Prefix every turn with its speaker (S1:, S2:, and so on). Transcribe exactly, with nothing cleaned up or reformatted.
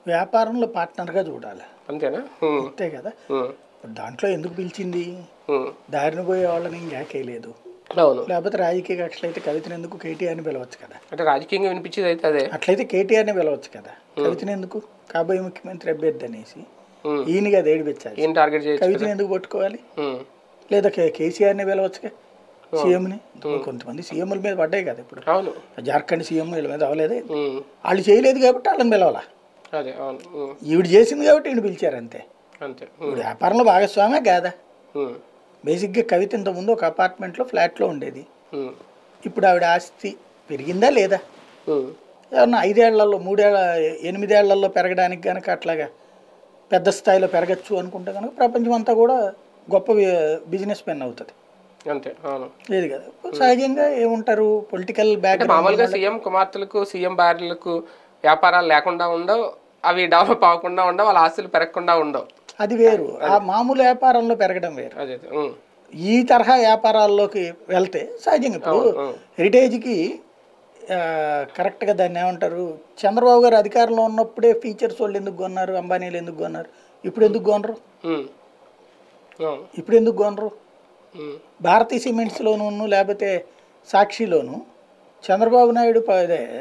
S1: వ్యాపారంలో పార్ట్నర్గా చూడాలి,
S2: అంతేనా?
S1: అంతే కదా. దాంట్లో ఎందుకు పిలిచింది? దారిని పోయే వాళ్ళని ఇంకేకేయలేదు.
S2: అవును.
S1: లేకపోతే రాజకీయ కక్షలు అయితే కవితను ఎందుకు కేటీఆర్ని పిలవచ్చు కదా.
S2: అంటే రాజకీయంగా వినిపించేది అయితే అదే.
S1: అట్లయితే కేటీఆర్ని పిలవచ్చు కదా. కవితను ఎందుకు కాబోయే ముఖ్యమంత్రి అభ్యర్థి అనేసి ఈయనగా ఏడిపించాలి. కవితను ఎందుకు పట్టుకోవాలి? లేదా కేసీఆర్ని పిలవచ్చుగా, సీఎంని. కొంతమంది సీఎంల మీద పడ్డాయి కదా ఇప్పుడు. జార్ఖండ్ సీఎం వీళ్ళ మీద అవ్వలేదే, వాళ్ళు చేయలేదు కాబట్టి వాళ్ళని పిలవాలా. ఈవిడ చేసింది కాబట్టి ఈయన పిలిచారు అంతే. ఇప్పుడు వ్యాపారంలో భాగస్వామే కాదా. బేసిక్గా కవిత ఇంతకుముందు ఒక అపార్ట్మెంట్లో ఫ్లాట్లో ఉండేది. ఇప్పుడు ఆవిడ ఆస్తి పెరిగిందా లేదా? ఏమన్నా ఐదేళ్లలో మూడేళ్ల ఎనిమిదేళ్లలో పెరగడానికి కనుక అట్లాగా పెద్ద స్థాయిలో పెరగచ్చు అనుకుంటే కనుక ప్రపంచం అంతా కూడా గొప్ప బిజినెస్ మెన్ అవుతుంది.
S2: అంతే.
S1: లేదు కదా. సహజంగా ఏముంటారు పొలిటికల్ బ్యాక్గ్రౌండ్.
S2: మామూలుగా సీఎం కుమార్తెలకు సీఎం భార్యలకు వ్యాపారాలు లేకుండా ఉండవు, అవి డెవలప్ అవ్వకుండా ఉండవు, వాళ్ళ ఆస్తులు పెరగకుండా ఉండవు.
S1: అది వేరు. ఆ మామూలు వ్యాపారంలో పెరగడం వేరు. ఈ తరహా వ్యాపారాల్లోకి వెళ్తే సహజంగా ఇప్పుడు హెరిటేజ్కి కరెక్ట్గా దాన్ని ఏమంటారు, చంద్రబాబు గారు అధికారంలో ఉన్నప్పుడే ఫీచర్స్ వాళ్ళు ఎందుకు కొన్నారు, అంబానీలు ఎందుకు కొన్నారు, ఇప్పుడు ఎందుకు కొనరు? ఇప్పుడు ఎందుకు కొనరు? భారతీయ సిమెంట్స్లోనూ లేకపోతే సాక్షిలోను చంద్రబాబు నాయుడు అదే